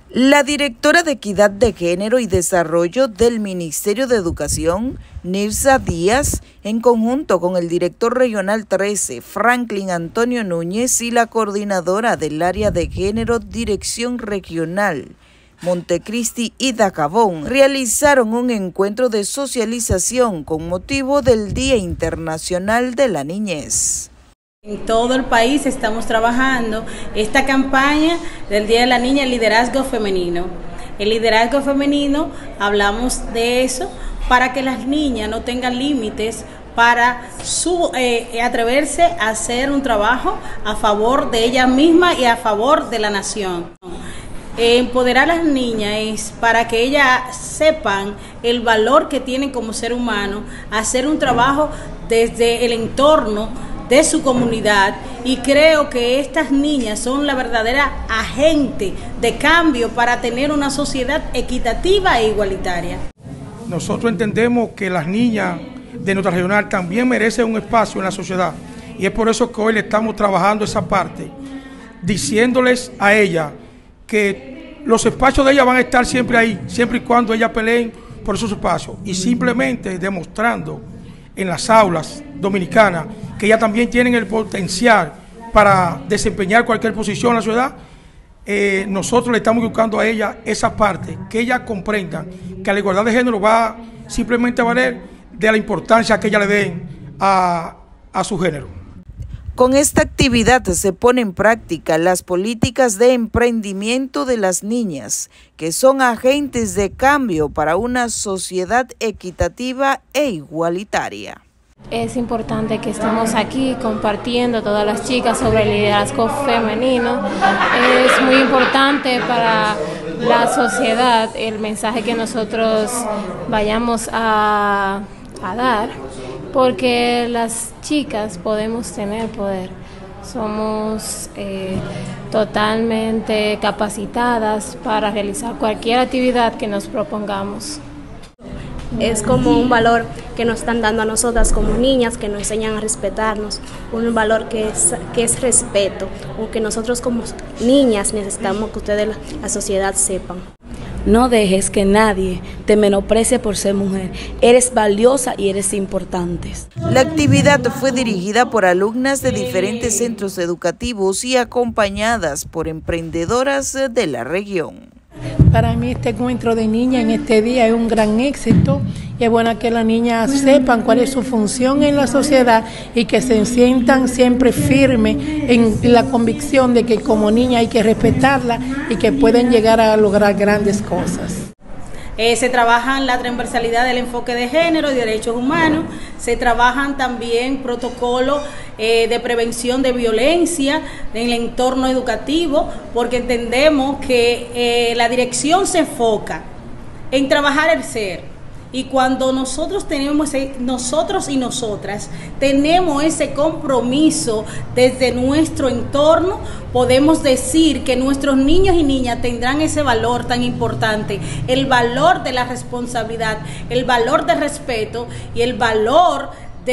La directora de Equidad de Género y Desarrollo del Ministerio de Educación, Nirsa Díaz, en conjunto con el director regional 13, Franklin Antonio Núñez, y la coordinadora del área de género, Dirección Regional, Montecristi y Dajabón, realizaron un encuentro de socialización con motivo del Día Internacional de la Niñez. En todo el país estamos trabajando esta campaña del Día de la Niña, el liderazgo femenino. El liderazgo femenino, hablamos de eso para que las niñas no tengan límites para atreverse a hacer un trabajo a favor de ellas mismas y a favor de la nación. Empoderar a las niñas es para que ellas sepan el valor que tienen como ser humano, hacer un trabajo desde el entorno de su comunidad, y creo que estas niñas son la verdadera agente de cambio para tener una sociedad equitativa e igualitaria. Nosotros entendemos que las niñas de nuestra regional también merecen un espacio en la sociedad, y es por eso que hoy le estamos trabajando esa parte, diciéndoles a ellas que los espacios de ellas van a estar siempre ahí, siempre y cuando ellas peleen por esos espacios, y simplemente demostrando en las aulas dominicanas que ellas también tienen el potencial para desempeñar cualquier posición en la ciudad. Nosotros le estamos buscando a ellas esa parte, que ellas comprendan que la igualdad de género va simplemente a valer de la importancia que ellas le den a su género. Con esta actividad se pone en práctica las políticas de emprendimiento de las niñas, que son agentes de cambio para una sociedad equitativa e igualitaria. Es importante que estemos aquí compartiendo todas las chicas sobre el liderazgo femenino. Es muy importante para la sociedad el mensaje que nosotros vayamos a dar, porque las chicas podemos tener poder. Somos totalmente capacitadas para realizar cualquier actividad que nos propongamos. Es como un valor que nos están dando a nosotras como niñas, que nos enseñan a respetarnos, un valor que es respeto, aunque nosotros como niñas necesitamos que ustedes, la sociedad, sepan. No dejes que nadie te menosprecie por ser mujer. Eres valiosa y eres importante. La actividad fue dirigida por alumnas de diferentes centros educativos y acompañadas por emprendedoras de la región. Para mí este encuentro de niñas en este día es un gran éxito, y es bueno que las niñas sepan cuál es su función en la sociedad y que se sientan siempre firmes en la convicción de que como niña hay que respetarla y que pueden llegar a lograr grandes cosas. Se trabaja la transversalidad del enfoque de género y derechos humanos, se trabajan también protocolos de prevención de violencia en el entorno educativo, porque entendemos que la dirección se enfoca en trabajar el ser. Y cuando nosotros y nosotras tenemos ese compromiso desde nuestro entorno, podemos decir que nuestros niños y niñas tendrán ese valor tan importante, el valor de la responsabilidad, el valor del respeto y el valor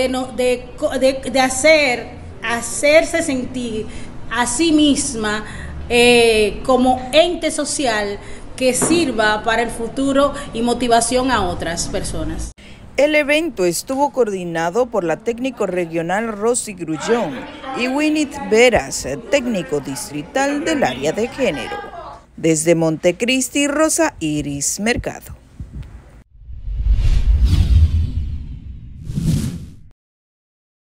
de hacerse sentir a sí misma como ente social que sirva para el futuro y motivación a otras personas. El evento estuvo coordinado por la técnico regional Rosy Grullón y Winnie Veras, técnico distrital del área de género. Desde Montecristi, Rosa Iris Mercado.